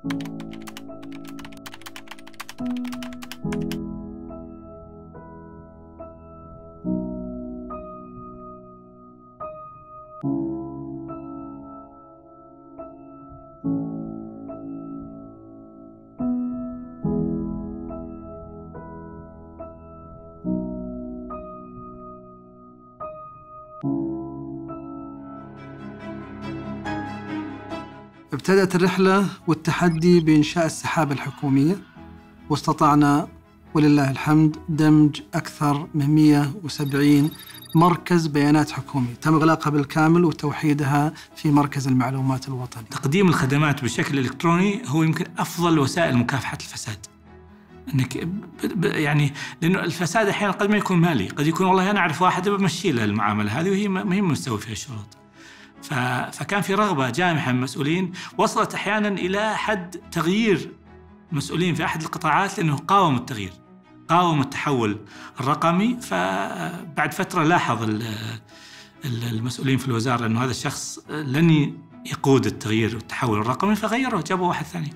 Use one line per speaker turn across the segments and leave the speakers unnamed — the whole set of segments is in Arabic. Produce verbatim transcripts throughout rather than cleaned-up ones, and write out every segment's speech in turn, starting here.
ابتدأت الرحلة والتحدي بإنشاء السحابة الحكومية، واستطعنا ولله الحمد دمج أكثر من مئة وسبعين مركز بيانات حكومي تم إغلاقها بالكامل وتوحيدها في مركز المعلومات الوطني.
تقديم الخدمات بشكل إلكتروني هو يمكن أفضل وسائل مكافحة الفساد. إنك يعني لأنه الفساد أحيانا قد ما يكون مالي، قد يكون والله أنا أعرف واحد بمشي له المعاملة هذه وهي ما هي مستوي فيها الشروط. فكان في رغبة جامحة من المسؤولين وصلت أحياناً إلى حد تغيير مسؤولين في أحد القطاعات لأنه قاوموا التغيير، قاوموا التحول الرقمي. فبعد فترة لاحظ المسؤولين في الوزارة أنه هذا الشخص لن يقود التغيير والتحول الرقمي، فغيروا جابوا واحد ثاني.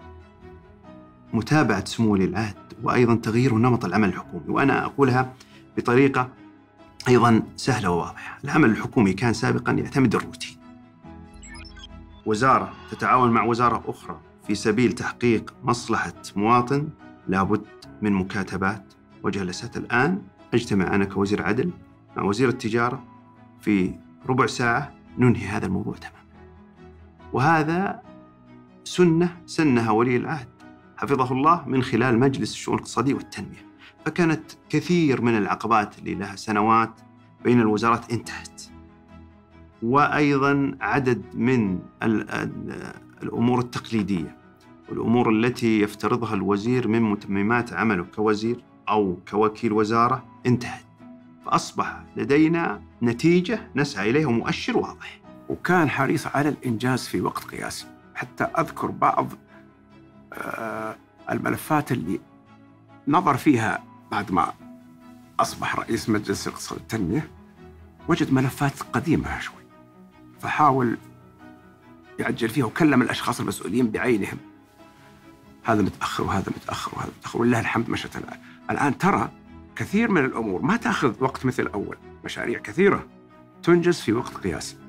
متابعة سمو ولي العهد وأيضاً تغيير نمط العمل الحكومي، وأنا أقولها بطريقة أيضاً سهلة وواضحة. العمل الحكومي كان سابقاً يعتمد الروتين، وزارة تتعاون مع وزارة أخرى في سبيل تحقيق مصلحة مواطن لابد من مكاتبات وجلسات. الآن أجتمع أنا كوزير عدل مع وزير التجارة في ربع ساعة ننهي هذا الموضوع تماماً، وهذا سنة سنها ولي العهد حفظه الله من خلال مجلس الشؤون الاقتصادية والتنمية. فكانت كثير من العقبات اللي لها سنوات بين الوزارات انتهت، وأيضاً عدد من الأمور التقليدية والأمور التي يفترضها الوزير من متممات عمله كوزير أو كوكيل وزارة انتهت، فأصبح لدينا نتيجة نسعى إليها ومؤشر واضح.
وكان حريص على الإنجاز في وقت قياسي. حتى أذكر بعض الملفات اللي نظر فيها بعد ما أصبح رئيس مجلس الاقتصاد والتنمية، وجد ملفات قديمة شوي، فحاول يعجل فيها وكلم الأشخاص المسؤولين بعينهم، هذا متأخر وهذا متأخر وهذا متأخر، ولله الحمد مشت الآن. الآن ترى كثير من الأمور ما تأخذ وقت مثل أول، مشاريع كثيرة تنجز في وقت قياسي.